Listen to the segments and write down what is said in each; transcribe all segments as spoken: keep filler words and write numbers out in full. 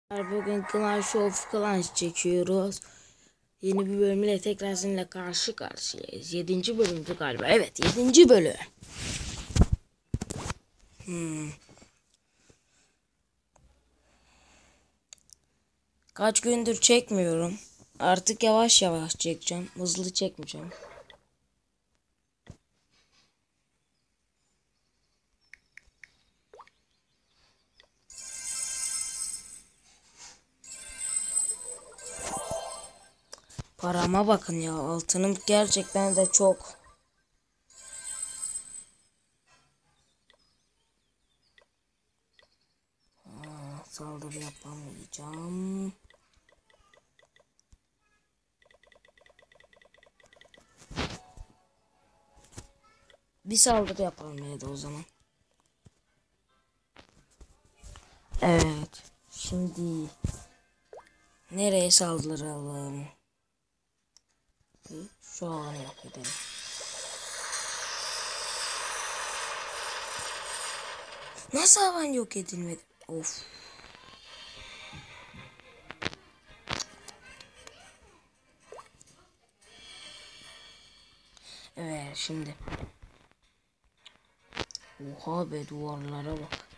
Bugün Clash of Clans çekiyoruz. Yeni bir bölümle tekrar sizinle karşı karşıyayız. Yedinci bölümdü galiba. Evet, yedinci bölüm. Hmm. Kaç gündür çekmiyorum. Artık yavaş yavaş çekeceğim. Hızlı çekmeyeceğim. Parama bakın ya. Altınım gerçekten de çok. Aa, saldırı yapamayacağım. Bir saldırı yapalım ya da o zaman. Evet. Şimdi nereye saldıralım? Şu an yok edelim. Nasıl havan yok edilmedi? Of. Evet şimdi. Oha be, duvarlara bak.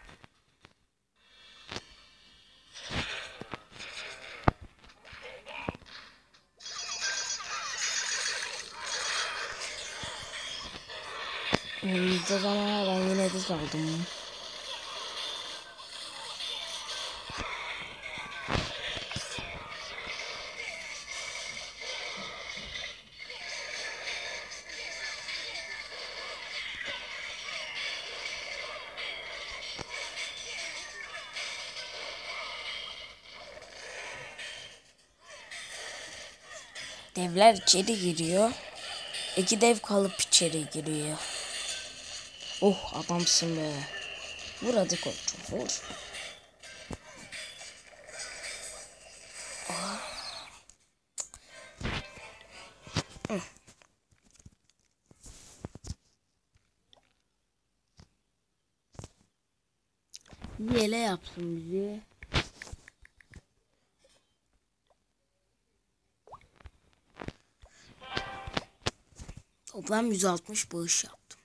Önümüzde zaman ben yine de kaldım. Devler içeri giriyor. İki dev kalıp içeri giriyor. Oh, adamsın be. Vur hadi koçum, vur. Ah. Yele yapsın bizi. Toplam yüz altmış bağış yaptım.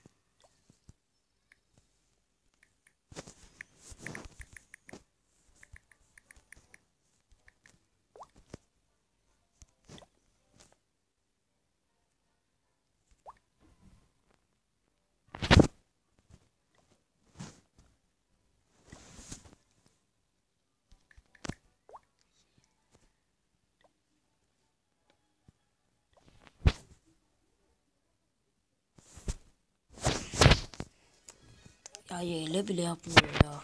Ya yele bile yapmıyor ya.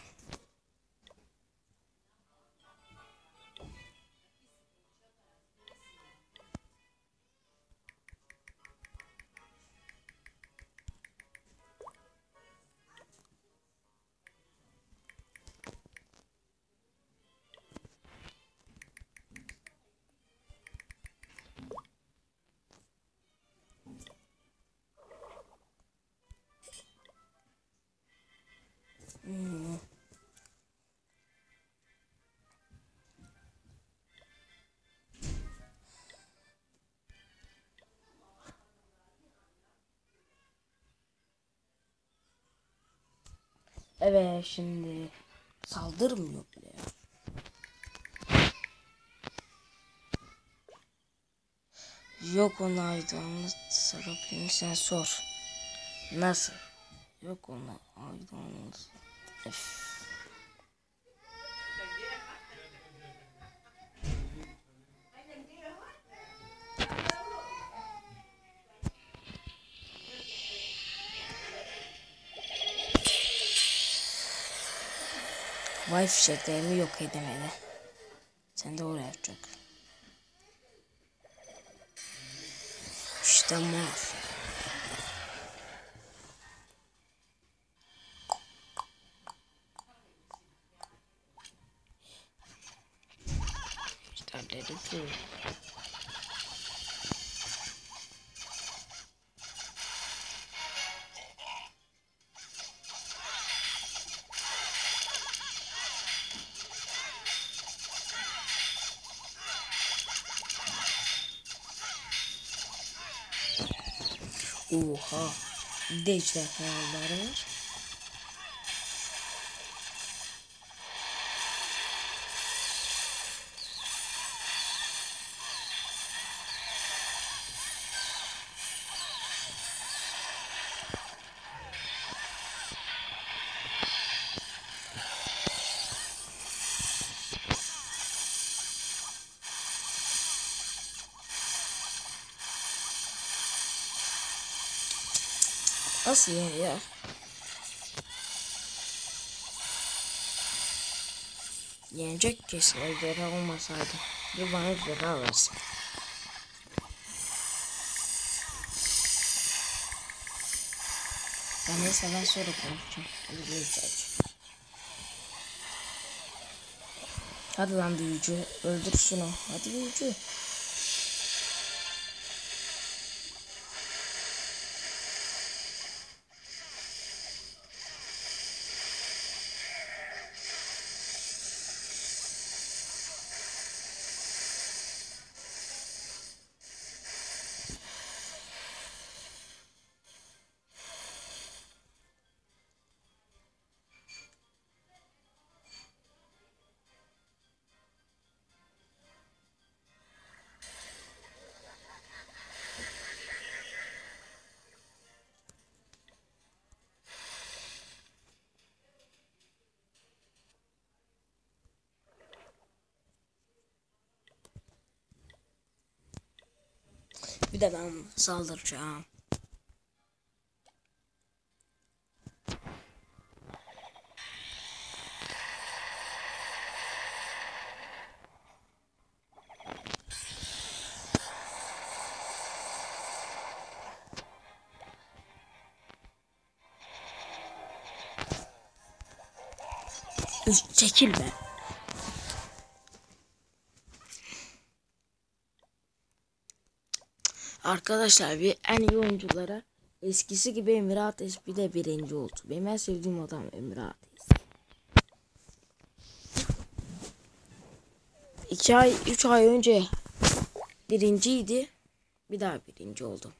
Hmm. Evet şimdi saldırmıyor bile ya. Yok onaydan sarapini sen sor. Nasıl? Yok ona aydan. Öf. Vay, fişeklerimi yok edemedi. Sen de oraya çok. İşte maf. İşte dedim ki. Oha. Bir de ejderhaları var. Nasıl yani ya? Yenecek kesin ejderha olmasaydı. Bir bana ejderha versin. Ben neyse ben sonra konuşacağım. Hadi lan büyücü. Öldür şunu. Hadi büyücü. Bir de ben saldıracağım. Üf, çekil be. Arkadaşlar bir en iyi oyunculara eskisi gibi Emre Ateş bir de birinci oldu. Benim en sevdiğim adam Emre Ateş. iki ay üç ay önce birinciydi. Bir daha birinci oldu.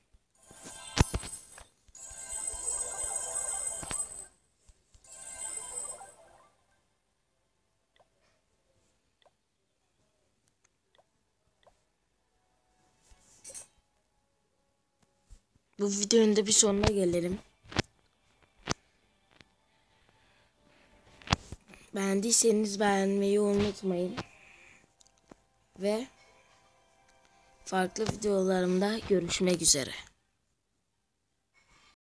Bu videonun da bir sonuna gelelim. Beğendiyseniz beğenmeyi unutmayın. Ve farklı videolarımda görüşmek üzere.